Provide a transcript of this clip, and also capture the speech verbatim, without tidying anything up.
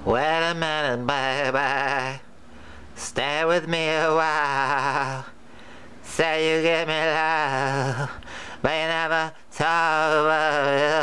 Wait a minute, baby. Stay with me a while. Say you give me love, but you never talk about it